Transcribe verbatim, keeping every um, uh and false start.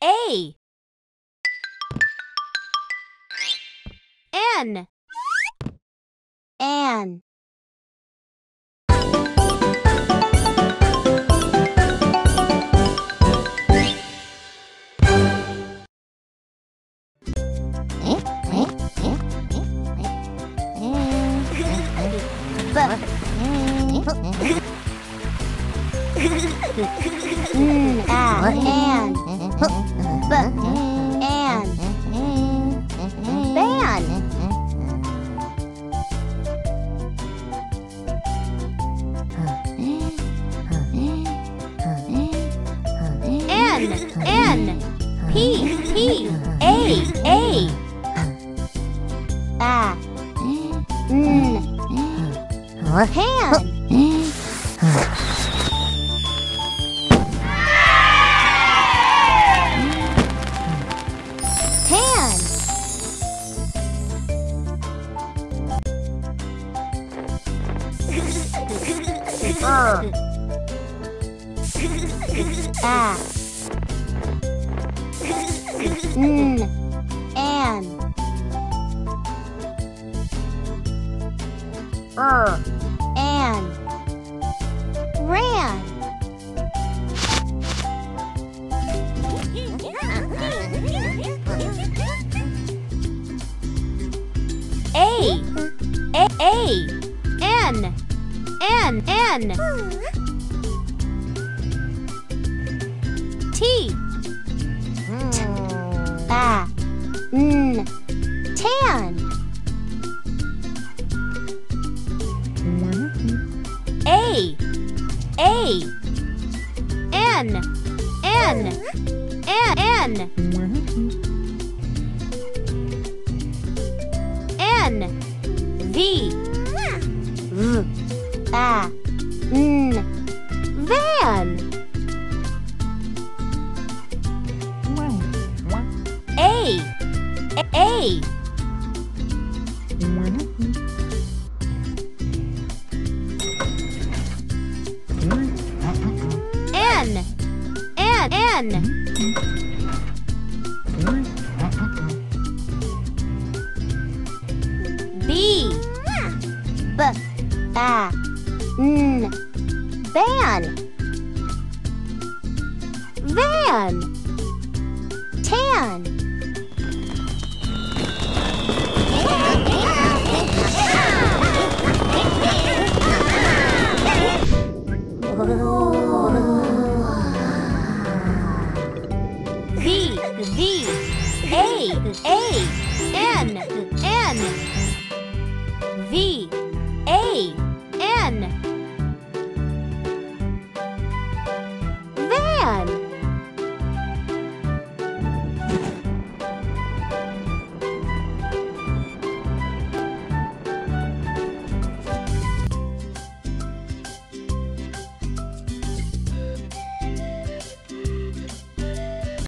A. N. An. B. N. A. An. B. An. Ban. N. N. P. P. A. A. A. N. Pan. Tan. Er. A. N. An. Er. An. Ran. A. A. A. N. N. N. T. A. N. Tan. A. A. N. N. N. N. V. V. A. N. Van. A. A. N. N. N. B. B. A. N. Ban. Van. Tan. V. V. A. A. N. N.